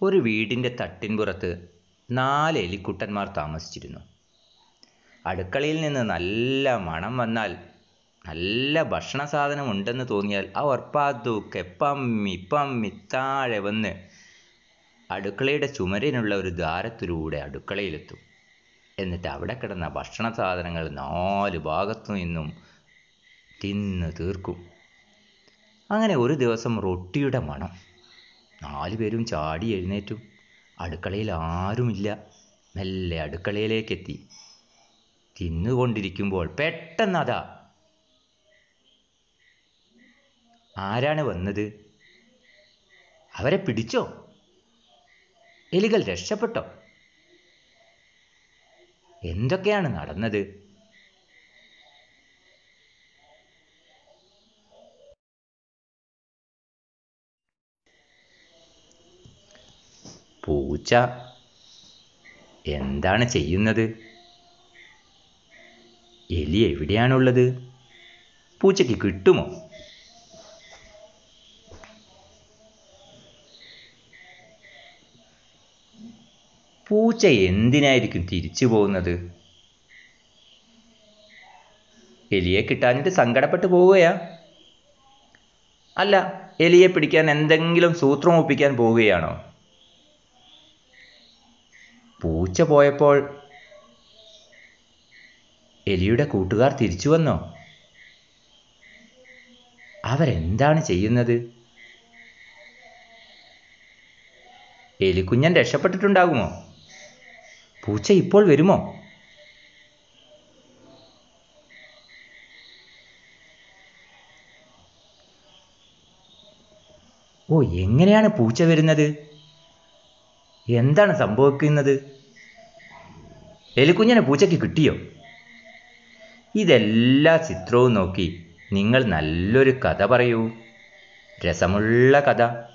ഒരു വീടിൻ്റെ തട്ടിൻപുറത്ത് 4 എലിക്കുട്ടന്മാർ താമസിച്ചിരുന്നു. അടുക്കളയിൽ നിന്ന് നല്ല മണം വന്നാൽ, നല്ല ഭക്ഷണ സാധനം ഉണ്ടെന്ന് തോന്നിയാൽ അവർ പതുക്കെ പമ്മി പമ്മി താഴെ വന്ന് അടുക്കളയുടെ ചുമരിനുള്ള ഒരു ദ്വാരത്തിലൂടെ അടുക്കളയിലെത്തും. എന്നിട്ട് അവിടെ കിടന്ന ഭക്ഷണ സാധനങ്ങൾ 4 ഭാഗത്തു നിന്നും തിന്ന് തീർക്കും. അങ്ങനെ ഒരു ദിവസം റൊട്ടിയുടെ മണം. 4 പേരും ചാടി എഴുന്നേറ്റു. അടുക്കളയിൽ ആരുമില്ല. മെല്ലെ അടുക്കളയിലേക്കെത്തി. തിന്നുകൊണ്ടിരിക്കുമ്പോൾ പെട്ടെന്നതാ ആരാണ് വന്നത്? അവരെ പിടിച്ചോ? എലികൾ രക്ഷപ്പെട്ടോ? എന്തൊക്കെയാണ് നടന്നത്? പൂച്ച എന്താണ് ചെയ്യുന്നത്? എലി എവിടെയാണുള്ളത്? പൂച്ചയ്ക്ക് കിട്ടുമോ? പൂച്ച എന്തിനായിരിക്കും തിരിച്ചു പോകുന്നത്? എലിയെ കിട്ടാഞ്ഞിട്ട് സങ്കടപ്പെട്ടു പോവുകയാ? അല്ല, എലിയെ പിടിക്കാൻ എന്തെങ്കിലും സൂത്രം ഒപ്പിക്കാൻ പോവുകയാണോ? പൂച്ച പോയപ്പോൾ എലിയുടെ കൂട്ടുകാർ തിരിച്ചു വന്നോ? അവരെന്താണ് ചെയ്യുന്നത്? എലിക്കുഞ്ഞൻ രക്ഷപ്പെട്ടിട്ടുണ്ടാകുമോ? പൂച്ച ഇപ്പോൾ വരുമോ? ഓ, എങ്ങനെയാണ് പൂച്ച വരുന്നത്? എന്താണ് സംഭവിക്കുന്നത്? എലിക്കുഞ്ഞനെ പൂച്ചയ്ക്ക് കിട്ടിയോ? ഇതെല്ലാ ചിത്രവും നോക്കി നിങ്ങൾ നല്ലൊരു കഥ പറയൂ. രസമുള്ള കഥ.